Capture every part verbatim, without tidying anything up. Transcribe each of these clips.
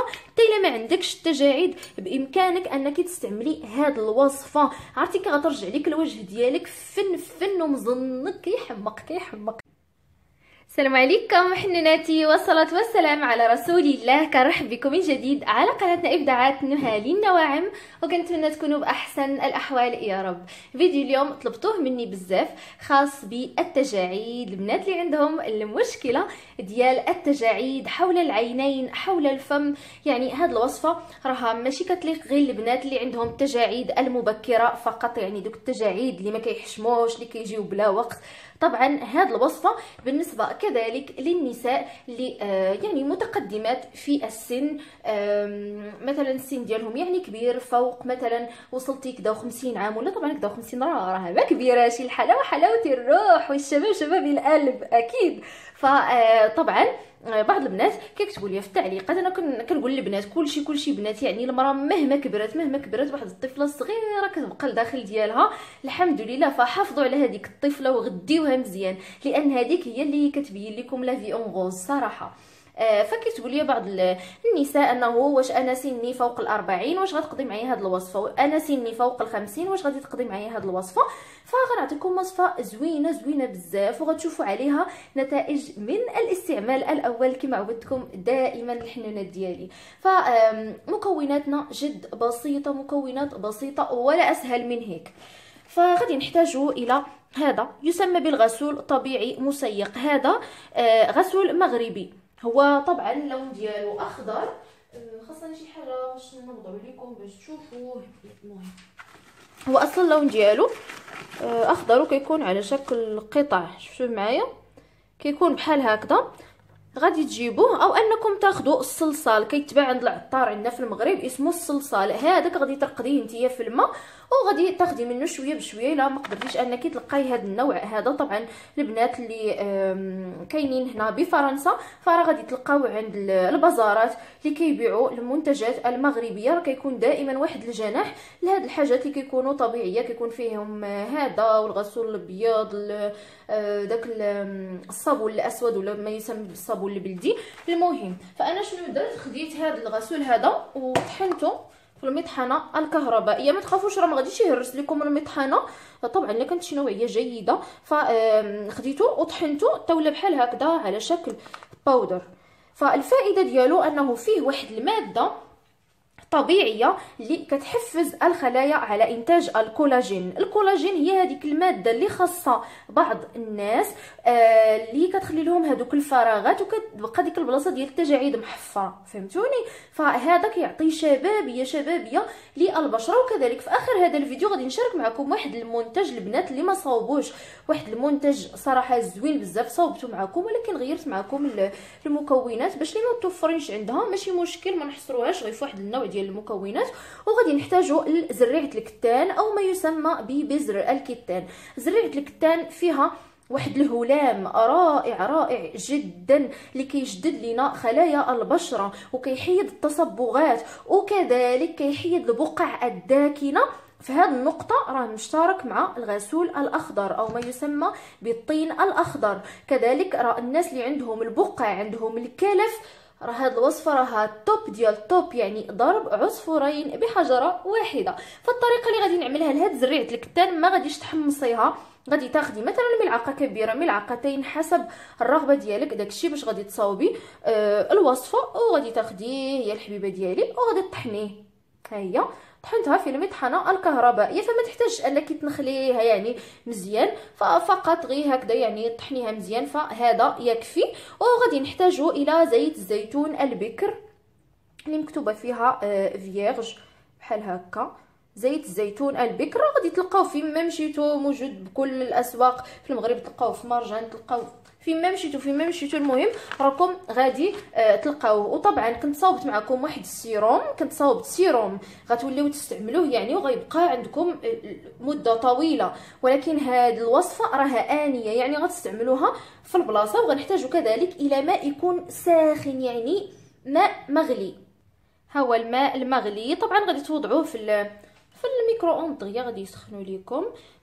الوصفه. حتى الا ما عندكش التجاعيد بامكانك انك تستعملي هاد الوصفه. عرفتي كي غترجع لك الوجه ديالك فن فن ومزنق كيحمق كيحمق. السلام عليكم حنوناتي، والصلاة والسلام على رسول الله. كنرحب بكم من جديد على قناتنا ابداعات نهالي النواعم، وكنتمنى تكونوا باحسن الاحوال يا رب. فيديو اليوم طلبتوه مني بزاف، خاص بالتجاعيد، البنات اللي عندهم المشكله ديال التجاعيد حول العينين حول الفم. يعني هاد الوصفه راها ماشي كتليق غير البنات اللي عندهم التجاعيد المبكره فقط، يعني دوك التجاعيد اللي ما كيحشموش اللي كيجيو بلا وقت. طبعا هاد الوصفه بالنسبه كذلك للنساء اللي آه يعني متقدمات في السن، آه مثلا السن ديالهم يعني كبير، فوق مثلا وصلتي كدا خمسين عام، ولا طبعا كدا خمسين راه راه ما كبيره، شي الحلاوه حلاوه الروح والشباب شباب القلب اكيد. فطبعا بعض البنات كيكتبوا لي في التعليقات، انا كنقول للبنات كلشي كلشي بنات، يعني المراه مهما كبرت مهما كبرت واحد الطفله صغيره كتبقى لداخل ديالها الحمد لله. فحافظوا على هذيك الطفله وغديوها مزيان، لان هذيك هي اللي كتبين لكم لا في اون غوز صراحه. آه فكيتقول لي بعض النساء انه واش انا سني فوق الأربعين واش غتقضي معايا هاد الوصفه، وانا سني فوق الخمسين واش غادي تقضي معايا هاد الوصفه. فغنعطيكم وصفه زوينه زوينه بزاف، وغتشوفوا عليها نتائج من الاستعمال الاول كما عودتكم دائما الحنونات ديالي. فمكوناتنا جد بسيطه، مكونات بسيطه ولا اسهل من هيك. فغادي نحتاجوا الى هذا يسمى بالغسول طبيعي مسيق، هذا آه غسول مغربي، هو طبعا اللون ديالو اخضر. خاصنا شي حاجه باش نوضعوا لكم باش تشوفوه. المهم هو اصلا اللون ديالو اخضر وكيكون على شكل قطع، شوفوا معايا كيكون بحال هكذا. غادي تجيبوه او انكم تاخذوا الصلصال، كيتباع عند العطار عندنا في المغرب اسمه الصلصال. هذاك غادي ترقديه نتيا في الماء وغادي تاخدي منه شويه بشويه. الا ما قدرتيش انك تلقاي هذا النوع هذا، طبعا البنات اللي كاينين هنا بفرنسا فراه غادي تلقاو عند البازارات اللي كيبيعوا المنتجات المغربيه، راه كيكون دائما واحد الجناح لهاد الحاجات اللي كيكونوا طبيعيه، كيكون فيهم هذا والغسول الابيض، داك الصابون الاسود ولا ما يسمى بالصابون البلدي. المهم فانا شنو درت، خديت هذا الغسول هذا وطحنته في المطحنه الكهربائيه. ما تخافوش راه ما غاديش يهرس لكم المطحنه، طبعا الا كانت شي نوعيه جيده. فخديته وطحنته طاوله بحال هكذا على شكل باودر. فالفائده ديالو انه فيه واحد الماده طبيعيه اللي كتحفز الخلايا على انتاج الكولاجين. الكولاجين هي هذيك الماده اللي خاصه بعض الناس آه اللي كتخلي لهم هذوك الفراغات وكتبقى ديك البلاصه ديال التجاعيد محفره، فهمتوني؟ فهذا كيعطي شبابيه شبابيه للبشره. وكذلك في اخر هذا الفيديو غادي نشارك معكم واحد المنتج البنات اللي ما صاوبوش، واحد المنتج صراحه زوين بزاف، صاوبته معكم ولكن غيرت معكم المكونات باش اللي ما توفرينش عندها ماشي مشكل، ما نحصروهاش غير في واحد النوع ديال المكونات. وغادي نحتاجوا لزريعه الكتان او ما يسمى ببذر الكتان. زريعه الكتان فيها واحد الهلام رائع رائع جدا اللي كيجدد لنا خلايا البشره وكيحيد التصبغات، وكذلك كيحيد البقع الداكنه. في هذه النقطة راه مشترك مع الغسول الأخضر أو ما يسمى بالطين الأخضر. كذلك راه الناس اللي عندهم البقع عندهم الكلف، راه هاد الوصفه راها توب ديال توب، يعني ضرب عصفورين بحجره واحده. فالطريقه اللي غادي نعملها لهاد زريعه الكتان ما غاديش تحمصيها، غادي تاخدي مثلا ملعقه كبيره ملعقتين حسب الرغبه ديالك، داكشي باش غادي تصاوبي آه الوصفه. وغادي تاخديه يا الحبيبه ديالي وغادي تطحنيه. ها هي طحنتها في المطحنه الكهربائيه، فما تحتاجش انك تنخليها يعني مزيان، ففقط غير هكذا يعني طحنيها مزيان، فهذا يكفي. وغادي نحتاجوا الى زيت الزيتون البكر اللي مكتوبه فيها فيرج بحال هكا. زيت الزيتون البكر غادي تلقاوه فيما مشيتو، موجود بكل الاسواق في المغرب، تلقاوه في مرجان، تلقاوه فيما مشيتو فيما مشيتو المهم راكم غادي آه تلقاوه. وطبعا كنت صاوبت معكم واحد السيروم، كنت صاوبت سيروم غتوليو تستعملوه يعني وغيبقى عندكم مده طويله، ولكن هاد الوصفه راها انيه يعني غتستعملوها في البلاصه. وغنحتاجو كذلك الى ماء يكون ساخن، يعني ماء مغلي. ها هو الماء المغلي، طبعا غادي توضعوه في في الميكرو اوند دغيا غادي يسخنوا لكم.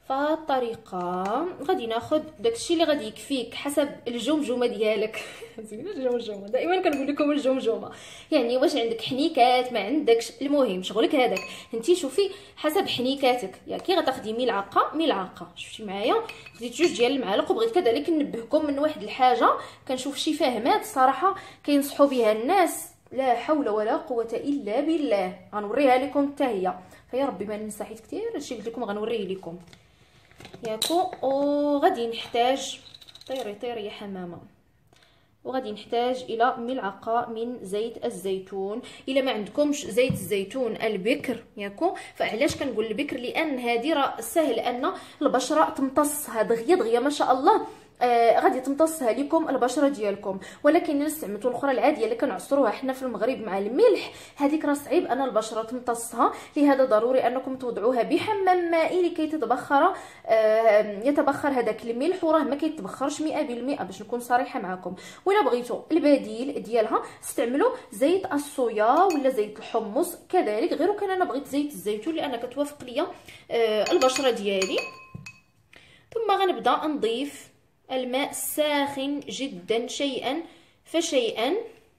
فهاد الطريقه غادي ناخذ داكشي اللي غادي يكفيك حسب الجمجمه ديالك. زوينه الجمجمه، دائما كنقول لكم الجمجمه، يعني واش عندك حنيكات ما عندكش، المهم شغلك هذاك انت شوفي حسب حنيكاتك. يا كي غتاخدي ملعقه ملعقه شفتي معايا، خديت جوج ديال المعالق. وبغيت كذلك ننبهكم من واحد الحاجه، كنشوف شي فاهمات صراحه كينصحوا بها الناس، لا حول ولا قوه الا بالله. غنوريها لكم حتى هي، فيا ربي ما ننسى حيت كثير هادشي قلت لكم غنوريه لكم ياكو. وغادي نحتاج طيري طيري يا حمامه، وغادي نحتاج الى ملعقه من زيت الزيتون. الا ما عندكمش زيت الزيتون البكر ياكو، فعلاش كنقول البكر؟ لان هذه راه سهل ان البشره تمتصها دغيا دغيا ما شاء الله. آه غادي تمتصها لكم البشره ديالكم. ولكن الا استعملتوا الاخرى العاديه اللي كنعصروها حنا في المغرب مع الملح، هذيك راه صعيب ان البشره تمتصها. لهذا ضروري انكم توضعوها بحمام مائي لكي تتبخر آه يتبخر هذاك الملح، وراه ما كيتبخرش مئة بالمئة باش نكون صريحه معكم. ولا بغيتوا البديل ديالها استعملوا زيت الصويا ولا زيت الحمص كذلك، غير كان انا بغيت زيت الزيتون لان كتوافق ليا آه البشره ديالي. ثم غنبدا نضيف الماء ساخن جدا شيئا فشيئا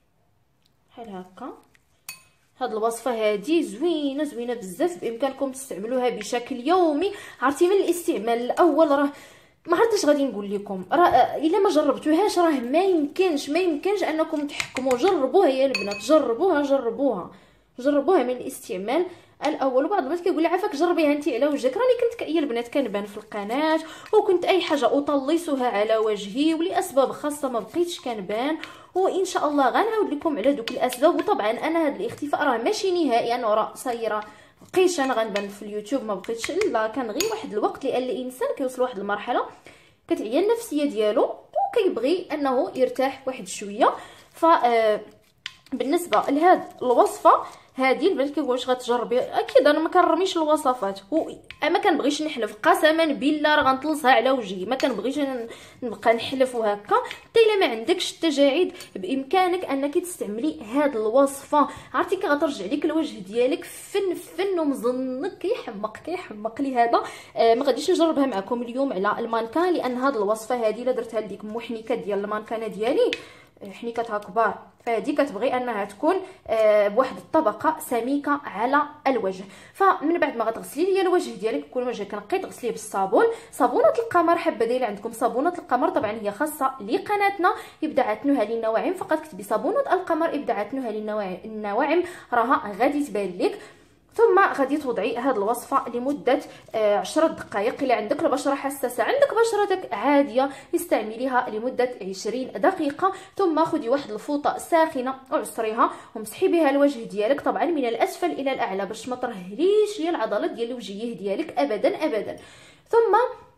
بحال هكا. هاد الوصفه هادي زوينه زوينه بزاف، بامكانكم تستعملوها بشكل يومي. عرفتي من الاستعمال الاول راه ما عرفتش غادي نقول لكم، راه الا ما جربتوهاش راه ما يمكنش ما يمكنش انكم تحكموا. جربوها يا البنات، جربوها جربوها جربوها من الاستعمال الاول. وبعض البنات كيقول لي عافاك جربيها انت على وجهك. راني كنت يا البنات كنبان في القناه، وكنت اي حاجه اطلصها على وجهي ولاسباب خاصه ما بقيتش كنبان، وان شاء الله غنعاود لكم على دوك الاسباب. وطبعا انا هذا الاختفاء راه ماشي نهائي، انا راه صايره بقيتش انا غنبان في اليوتيوب، ما بقيتش الا كان غير واحد الوقت، لان الانسان كيوصل لواحد المرحله كتعيا النفسيه ديالو وكيبغي انه يرتاح واحد شويه. ف بالنسبه لهاد الوصفه هادي البنات كيقولوا واش غتجربي، اكيد انا ما كنرميش الوصفات، ما كنبغيش نحلف قسما بالله راه غنطلصها على وجهي، ما كنبغيش نبقى نحلف وهكا. حتى الا ما عندكش التجاعيد بامكانك انك تستعملي هاد الوصفه. عرفتي كي غترجع لك الوجه ديالك فن فن ومزنق كيحمق كيحمق. لهذا آه ما غاديش نجربها معكم اليوم على المانكان، لان هاد الوصفه هادي الا درتها لديك محنكه ديال المانكانه ديالي حنيكتها كبار، فهذه كتبغي انها تكون آه بواحد الطبقه سميكه على الوجه. فمن بعد ما غتغسلي ليا الوجه ديالك، يكون وجهك نقي، تغسليه بالصابون. صابونه القمر حبه دايره عندكم صابونه القمر، طبعا هي خاصه لقناتنا ابداعات نهى للنواعم، فقط كتبي صابونه القمر ابداعات نهى للنواعم راها غادي تبان لك. ثم غادي توضعي هاد الوصفه لمده آه عشرة دقائق. الا عندك البشره حساسه، عندك بشرتك عاديه، استعمليها لمده عشرين دقيقه. ثم خدي واحد الفوطه ساخنه وعصريها ومسحي بها الوجه ديالك، طبعا من الاسفل الى الاعلى باش ما ترهليش هي العضلات ديال الوجهيه ديالك ابدا ابدا. ثم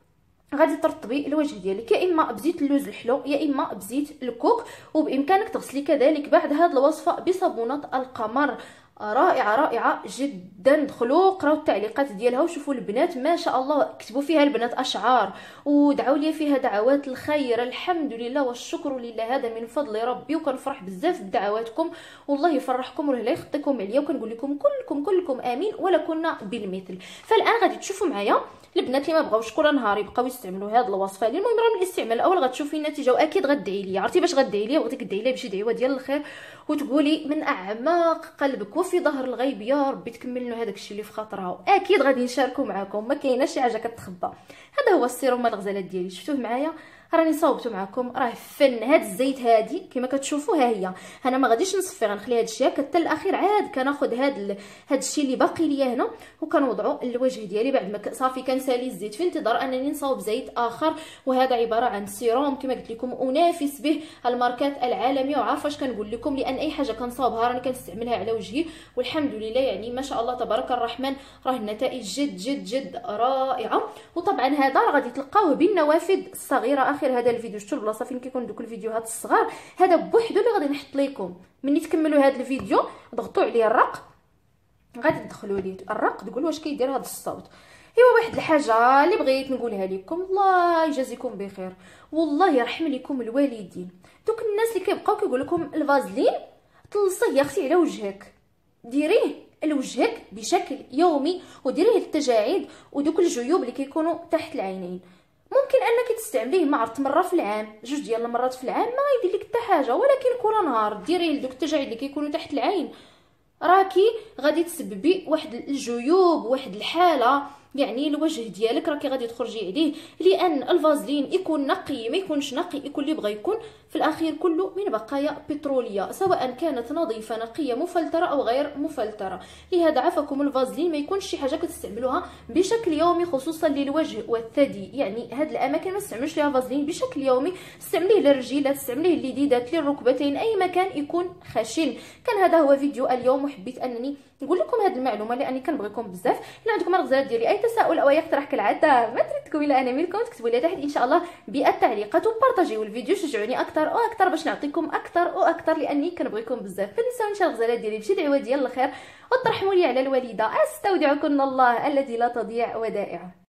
غادي ترطبي الوجه ديالك يا اما بزيت اللوز الحلو يا اما بزيت الكوك. وبامكانك تغسلي كذلك بعد هاد الوصفه بصابونه القمر، رائعه رائعه جدا. دخلوا قراو التعليقات ديالها وشوفوا البنات ما شاء الله، كتبوا فيها البنات اشعار ودعوا لي فيها دعوات الخير. الحمد لله والشكر لله، هذا من فضل ربي، وكنفرح بزاف بدعواتكم والله يفرحكم ولا يخطيكم عليا. وكنقول لكم كلكم كلكم امين ولا كنا بالمثل. فالان غادي تشوفوا معايا البنات اللي ما بغاوش كل نهار يبقاو يستعملوا هذه الوصفه دي. المهم راه من الاستعمال الاول غتشوفي النتيجه، واكيد غتدعي لي. عرفتي باش غتدعي لي؟ بغيتك تدعي لي بشي دعوه ديال الخير وتقولي من اعماق قلبك وفي ظهر الغيب يا ربي تكمل لنا هذاك الشيء اللي في خاطرها. اكيد غادي نشاركوا معكم، ما كايناش شي حاجه كتخبى. هذا هو السيروم الغزالات ديالي، شفتوه معايا راني صاوبته معكم، راه فن. هاد الزيت هادي كما كتشوفوا ها هي، انا ما غاديش نصفي، غنخلي هاد الشيء هكا حتى الاخير. عاد كناخذ هاد ال... هاد الشيء اللي باقي ليا هنا وكنوضعو الوجه ديالي بعد ما صافي كنسالي الزيت في انتظار انني نصاوب زيت اخر. وهذا عباره عن سيروم كما قلت لكم انافس به الماركات العالميه، وعارفه اش كنقول لكم، لان اي حاجه كنصاوبها راني كنستعملها على وجهي والحمد لله يعني ما شاء الله تبارك الرحمن، راه النتائج جد جد جد رائعه. وطبعا هذا راه غادي تلقاوه بالنوافذ الصغيره. اخر هذا الفيديو شفتوا البلاصه فين كيكون دوك الفيديوهات الصغار، هذا بوحدو اللي غادي نحط لكم. ملي تكملوا هذا الفيديو ضغطوا عليه الرق، غادي تدخلوا ليه الرق تقولوا واش كيدير هذا الصوت. ايوا واحد الحاجه اللي بغيت نقولها لكم، الله يجازيكم بخير والله يرحم لكم الوالدين. دوك الناس اللي كيبقاو كيقول لكم الفازلين طلصيه يا اختي على وجهك، ديريه لوجهك بشكل يومي، وديريه للتجاعيد ودوك الجيوب اللي كيكونوا تحت العينين. ممكن انك تستعمليه ما عرفت مره في العام، جوج ديال المرات في العام، ما يدير لك حتى حاجه، ولكن كل نهار ديريه لدوك التجاعيد اللي كيكونوا تحت العين، راكي غادي تسببي واحد الجيوب، واحد الحاله، يعني الوجه ديالك راكي غادي تخرجي عليه، لان الفازلين يكون نقي ما يكونش نقي، يكون اللي بغى يكون، في الاخير كله من بقايا بتروليه، سواء كانت نظيفه نقيه مفلتره او غير مفلتره. لهذا عفاكم الفازلين ما يكونش شي حاجه كتستعملوها بشكل يومي، خصوصا للوجه والثدي، يعني هاد الاماكن ما تستعملوش ليها فازلين بشكل يومي، استعمليه للرجيلات، استعمليه لليديدات، للركبتين، اي مكان يكون خشن. كان هذا هو فيديو اليوم، وحبيت انني نقول لكم هذه المعلومه لاني كنبغيكم بزاف. الا عندكم الغزالات ديالي اي تساؤل او اي اقتراح كالعاده، ما تردكم الى انا ملكم، تكتبوا لي تحت ان شاء الله بالتعليقات، وبارطاجيو الفيديو، شجعوني اكثر واكثر باش نعطيكم اكثر واكثر، لاني كنبغيكم بزاف. ما تنساوش الغزالات ديالي بشي دعوه ديال الخير، وترحموا لي على الوالده. استودعكم الله الذي لا تضيع ودائعه.